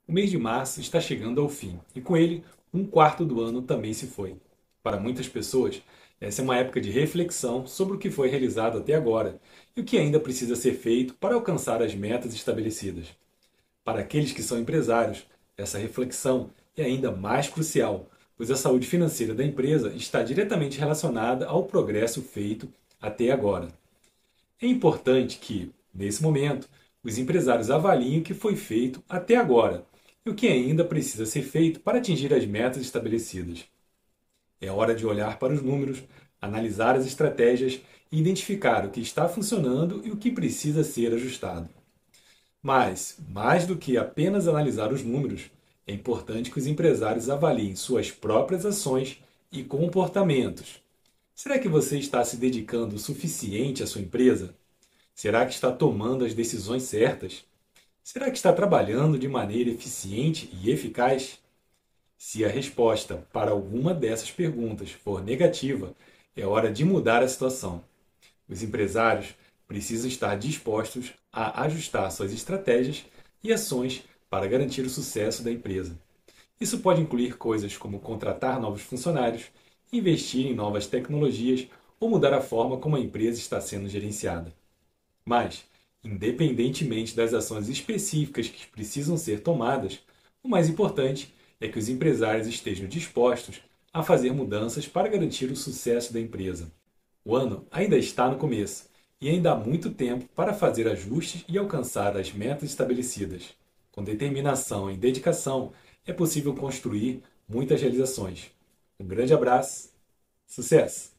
O mês de março está chegando ao fim e, com ele, um quarto do ano também se foi. Para muitas pessoas, essa é uma época de reflexão sobre o que foi realizado até agora e o que ainda precisa ser feito para alcançar as metas estabelecidas. Para aqueles que são empresários, essa reflexão é ainda mais crucial, pois a saúde financeira da empresa está diretamente relacionada ao progresso feito até agora. É importante que, nesse momento, os empresários avaliem o que foi feito até agora e o que ainda precisa ser feito para atingir as metas estabelecidas. É hora de olhar para os números, analisar as estratégias e identificar o que está funcionando e o que precisa ser ajustado. Mas, mais do que apenas analisar os números, é importante que os empresários avaliem suas próprias ações e comportamentos. Será que você está se dedicando o suficiente à sua empresa? Será que está tomando as decisões certas? Será que está trabalhando de maneira eficiente e eficaz? Se a resposta para alguma dessas perguntas for negativa, é hora de mudar a situação. Os empresários precisam estar dispostos a ajustar suas estratégias e ações para garantir o sucesso da empresa. Isso pode incluir coisas como contratar novos funcionários, investir em novas tecnologias ou mudar a forma como a empresa está sendo gerenciada. Mas, independentemente das ações específicas que precisam ser tomadas, o mais importante é que os empresários estejam dispostos a fazer mudanças para garantir o sucesso da empresa. O ano ainda está no começo e ainda há muito tempo para fazer ajustes e alcançar as metas estabelecidas. Com determinação e dedicação, é possível construir muitas realizações. Um grande abraço, sucesso!